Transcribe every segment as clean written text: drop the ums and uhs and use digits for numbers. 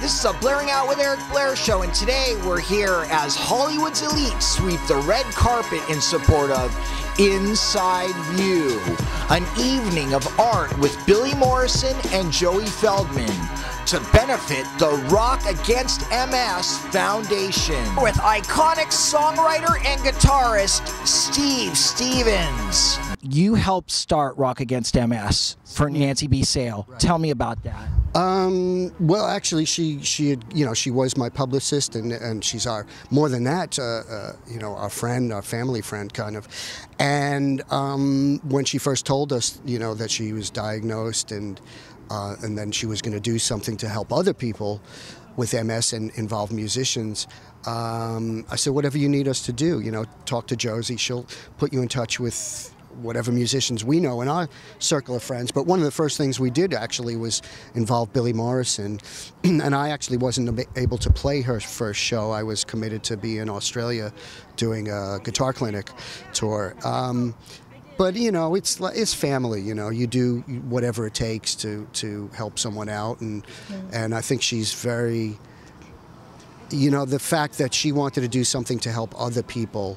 This is a Blairing Out with Eric Blair show, and today we're here as Hollywood's elite sweep the red carpet in support of Inside View, an evening of art with Billy Morrison and Joey Feldman to benefit the Rock Against MS Foundation with iconic songwriter and guitarist Steve Stevens. You helped start Rock Against MS for Nancy B. Sale. Tell me about that. Well, actually, she had, she was my publicist, and she's more than that, our friend, our family friend, kind of. And when she first told us, that she was diagnosed and then she was going to do something to help other people with MS and involve musicians, I said, whatever you need us to do, talk to Josie. She'll put you in touch with whatever musicians we know in our circle of friends. But one of the first things we did actually was involve Billy Morrison. And I actually wasn't able to play her first show. I was committed to be in Australia doing a guitar clinic tour. But it's family. You do whatever it takes to help someone out, and I think she's very, the fact that she wanted to do something to help other people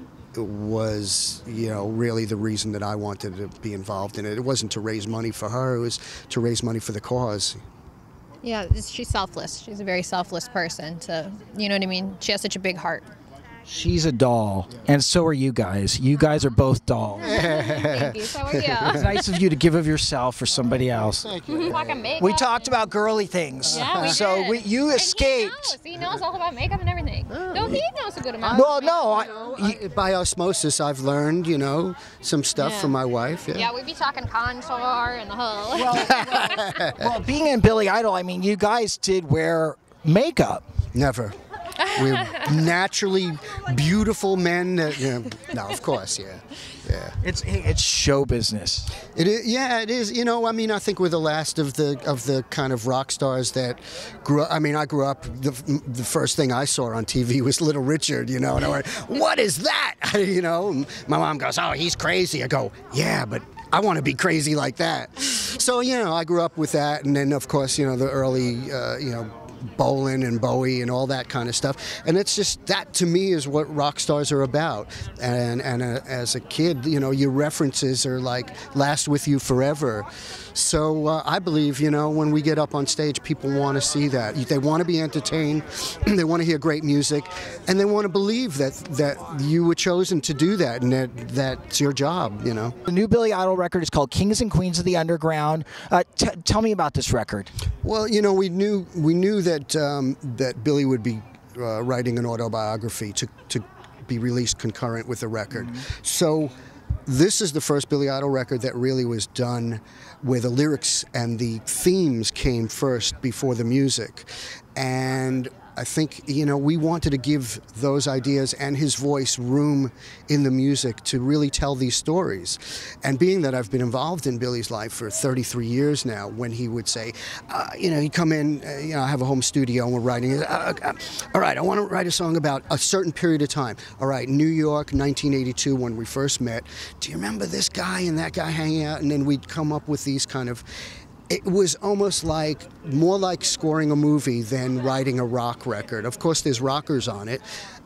was, really the reason that I wanted to be involved in it. It wasn't to raise money for her; it was to raise money for the cause. Yeah, she's selfless. She's a very selfless person. You know what I mean? She has such a big heart. She's a doll, and so are you guys. You guys are both dolls. Thank you. So are you. It's nice of you to give of yourself for somebody else. Thank you. We talked about girly things. Yeah, we so did. You escaped. He knows all about makeup and everything. No, he knows a good amount. Well, no. By osmosis, I've learned, some stuff from my wife. Yeah, we'd be talking contour and the whole. Well, being in Billy Idol, I mean, you guys did wear makeup. Never. We're naturally beautiful men. No, of course, yeah. It's show business. It is, yeah, it is. I think we're the last of the kind of rock stars that grew up. I grew up. The first thing I saw on TV was Little Richard. And I went, "What is that?" My mom goes, "Oh, he's crazy." I go, "Yeah, but I want to be crazy like that." So I grew up with that, and then of course the early Bolan and Bowie and all that kind of stuff, and it's just that to me is what rock stars are about. And as a kid, your references are like last with you forever. So I believe when we get up on stage, people want to see that. They want to be entertained, they want to hear great music, and they want to believe that you were chosen to do that, and that's your job. The new Billy Idol record is called Kings and Queens of the Underground. Tell me about this record. Well, we knew that Billy would be writing an autobiography to be released concurrent with the record. Mm-hmm. So this is the first Billy Idol record that really was done where the lyrics and the themes came first before the music. And I think, we wanted to give those ideas and his voice room in the music to really tell these stories. And being that I've been involved in Billy's life for 33 years now, when he would say, he'd come in, I have a home studio and we're writing, all right, I want to write a song about a certain period of time. All right, New York, 1982, when we first met. Do you remember this guy and that guy hanging out? And then we'd come up with these kind of... It was almost more like scoring a movie than writing a rock record. Of course, there's rockers on it,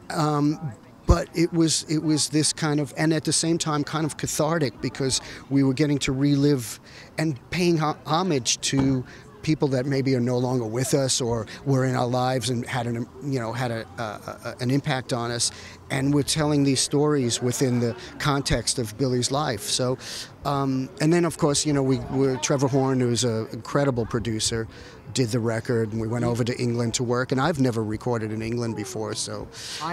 but it was this kind of, and at the same time, kind of cathartic, because we were getting to relive and paying homage to people that maybe are no longer with us or were in our lives and had an impact on us, and we're telling these stories within the context of Billy's life. So, and then of course, Trevor Horn, who's an incredible producer, did the record, and we went over to England to work, and I've never recorded in England before, so.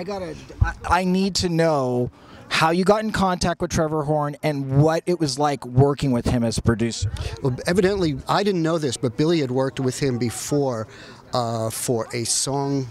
I need to know how you got in contact with Trevor Horn and what it was like working with him as a producer. Well, evidently, I didn't know this, but Billy had worked with him before for a song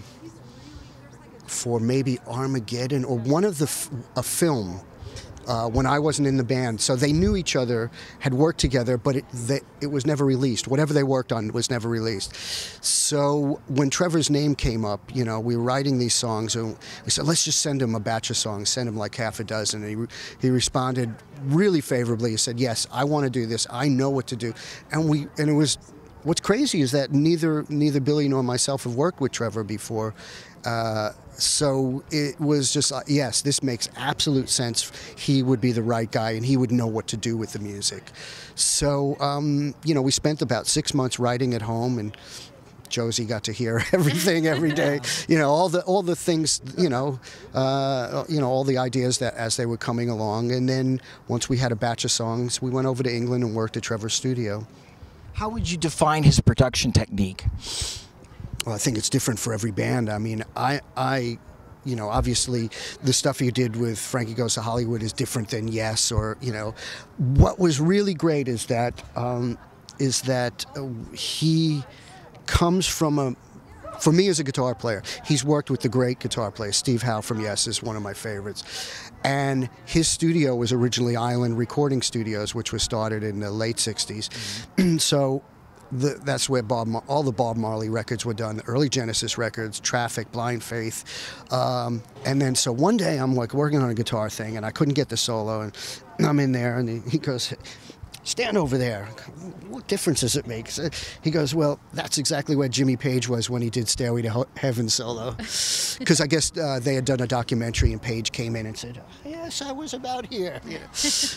for maybe Armageddon or one of a film when I wasn't in the band. So they knew each other, had worked together, but it was never released. Whatever they worked on was never released. So when Trevor's name came up, we were writing these songs, and we said, let's just send him a batch of songs, send him like half a dozen. And he responded really favorably. He said, yes, I want to do this. I know what to do. And it was what's crazy is that neither Billy nor myself have worked with Trevor before. So it was just, yes, this makes absolute sense. He would be the right guy, and he would know what to do with the music. So, you know, we spent about 6 months writing at home, and Josie got to hear everything every day. You know, all the things, you know, all the ideas that as they were coming along. And then once we had a batch of songs, we went over to England and worked at Trevor's studio. How would you define his production technique? Well, I think it's different for every band. I mean, you know, obviously the stuff you did with Frankie Goes to Hollywood is different than Yes, or, you know. What was really great is that he comes from for me as a guitar player, he's worked with the great guitar player. Steve Howe from Yes is one of my favorites. And his studio was originally Island Recording Studios, which was started in the late 60s. Mm-hmm. So that's where all the Bob Marley records were done, the early Genesis records, Traffic, Blind Faith. And then so one day I'm like working on a guitar thing, and I couldn't get the solo, and I'm in there, and he goes, stand over there. What difference does it make? He goes, well, that's exactly where Jimmy Page was when he did Stairway to Heaven solo. Because I guess they had done a documentary, and Page came in and said, yes, I was about here. You know.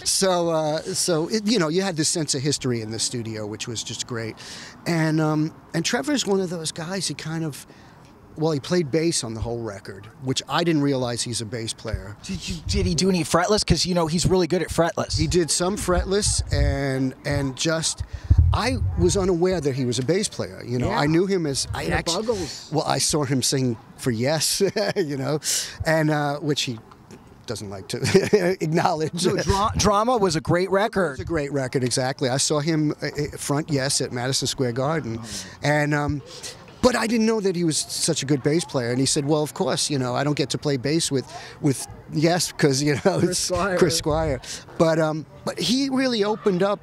So you know, you had this sense of history in the studio, which was just great. And Trevor's one of those guys, he kind of, well, he played bass on the whole record, which I didn't realize he's a bass player. Did he do any fretless? Because, you know, he's really good at fretless. He did some fretless, and just, I was unaware that he was a bass player. You know, yeah. I knew him as, well, I saw him sing for Yes, you know, and which he doesn't like to acknowledge. So Drama was a great record. It was a great record, exactly. I saw him front Yes at Madison Square Garden, and but I didn't know that he was such a good bass player. And he said, well, of course, you know, I don't get to play bass with Yes because, you know, it's Chris Squire. But he really opened up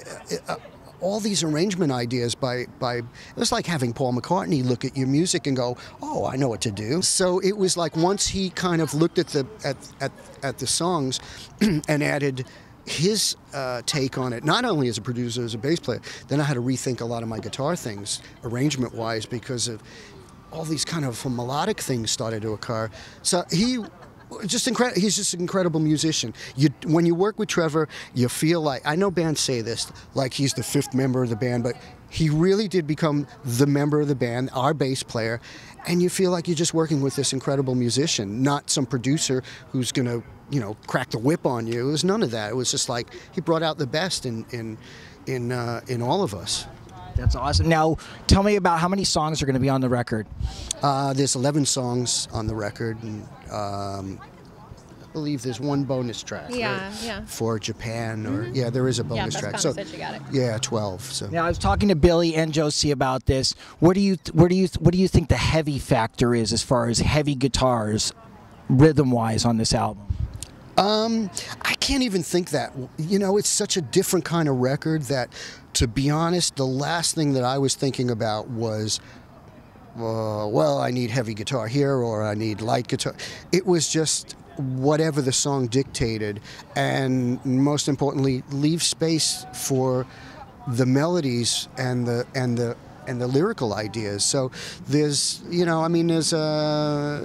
all these arrangement ideas by it was like having Paul McCartney look at your music and go, oh, I know what to do. So it was like once he kind of looked at the songs and added his take on it, not only as a producer, as a bass player, then I had to rethink a lot of my guitar things, arrangement-wise, because of all these kind of melodic things started to occur. So he's just an incredible musician. When you work with Trevor, you feel like, I know bands say this, like he's the fifth member of the band, but he really did become the member of the band, our bass player, and you feel like you're just working with this incredible musician, not some producer who's going to, you know, crack the whip on you. It was none of that. It was just like he brought out the best in all of us. That's awesome. Now, tell me about how many songs are going to be on the record. There's 11 songs on the record, and I believe there's one bonus track. Yeah, right, yeah. For Japan, or yeah, there is a bonus track. So you got it. Yeah, 12. So now I was talking to Billy and Josie about this. What do you think the heavy factor is as far as heavy guitars, rhythm-wise, on this album? I can't even think that. You know, it's such a different kind of record that, to be honest, the last thing that I was thinking about was, well, I need heavy guitar here, or I need light guitar. It was just whatever the song dictated, and most importantly, leave space for the melodies and the lyrical ideas. So there's, you know, I mean, there's a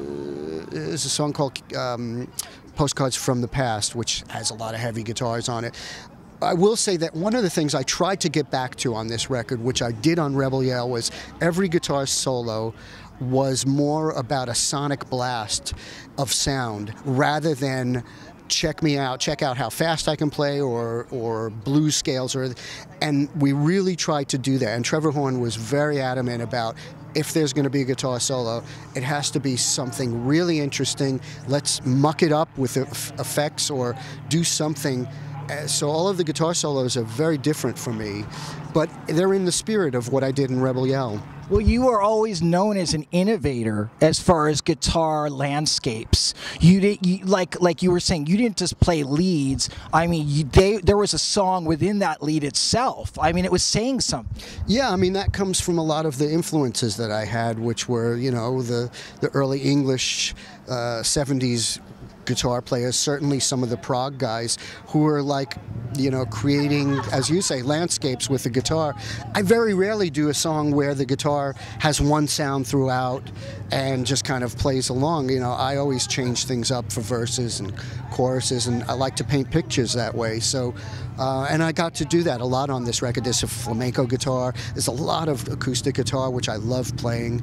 song called Postcards from the Past, which has a lot of heavy guitars on it. I will say that one of the things I tried to get back to on this record, which I did on Rebel Yell, was every guitar solo was more about a sonic blast of sound rather than check out how fast I can play, or blues scales, and we really tried to do that. And Trevor Horn was very adamant about, if there's going to be a guitar solo, it has to be something really interesting. Let's muck it up with effects or do something. So all of the guitar solos are very different for me, but they're in the spirit of what I did in Rebel Yell. Well, you are always known as an innovator as far as guitar landscapes. Like you were saying, you didn't just play leads. I mean, there was a song within that lead itself. I mean, it was saying something. Yeah, I mean, that comes from a lot of the influences that I had, which were, you know, the early English 70s guitar players, certainly some of the prog guys who are like, you know, creating, as you say, landscapes with the guitar. I very rarely do a song where the guitar has one sound throughout and just kind of plays along. You know, I always change things up for verses and choruses, and I like to paint pictures that way. So, and I got to do that a lot on this record. There's a flamenco guitar, there's a lot of acoustic guitar, which I love playing,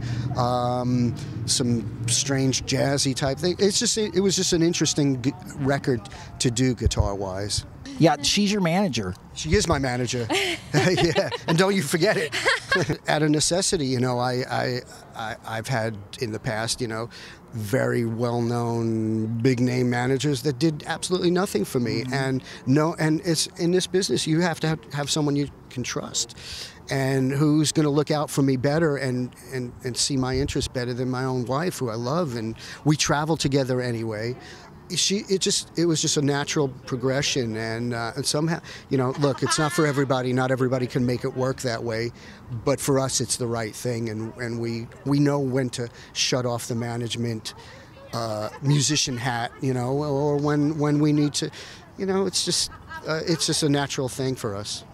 some strange jazzy type thing. It was just an interesting record to do guitar-wise. Yeah, she's your manager. She is my manager. Yeah, and don't you forget it. Out of necessity, you know, I've had in the past, you know, very well-known, big-name managers that did absolutely nothing for me. And it's in this business, you have to have someone you can trust, and who's going to look out for me better and see my interests better than my own wife, who I love, and we travel together anyway. It was just a natural progression, and somehow, you know, look, it's not for everybody. Not everybody can make it work that way, but for us, it's the right thing, and we know when to shut off the management musician hat, you know, or when we need to, you know, it's just a natural thing for us.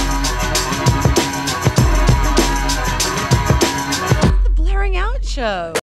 The Blairing Out Show.